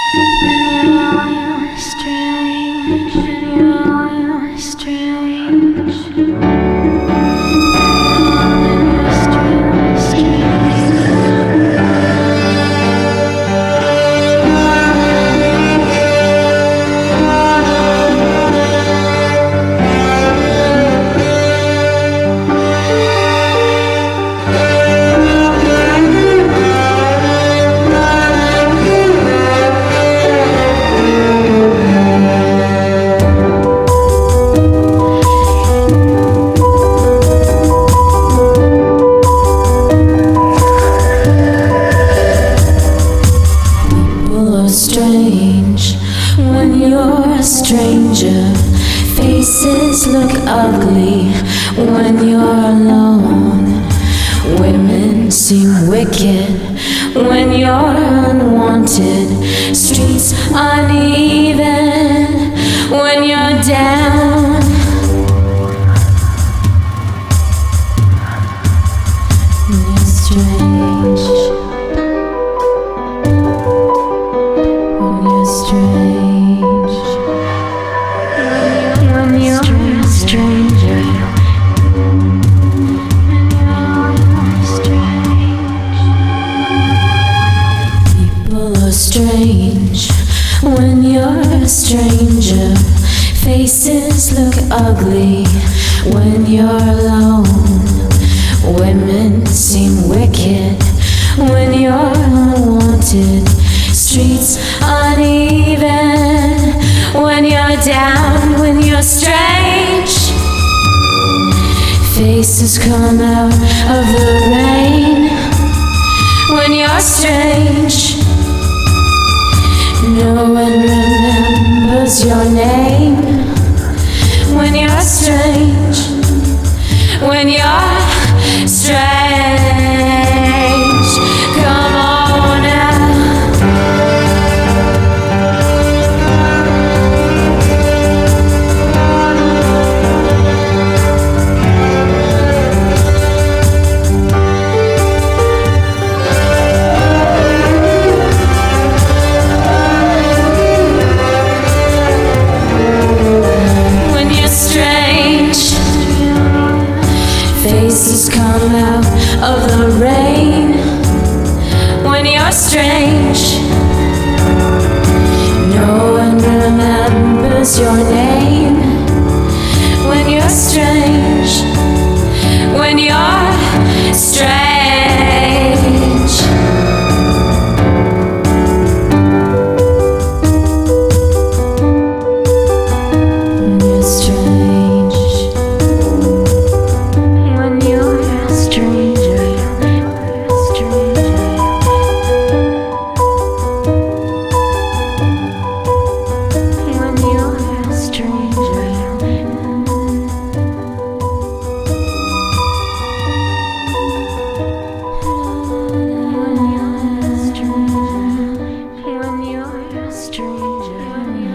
Strange when you're a stranger. Faces look ugly when you're alone. Women seem wicked when you're unwanted. Streets uneven when you're down. You're strange. Strange when you're a stranger. Faces look ugly when you're alone. Women seem wicked when you're unwanted. Streets uneven when you're down. When you're strange, faces come out of the rain. When you're strange, no one remembers your name. When you're strange, when you're strange, come on now. Faces come out of the rain. When you're strange, no one remembers your name. When you're strange, when you're strange.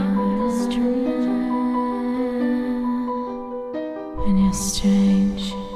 When you're strange.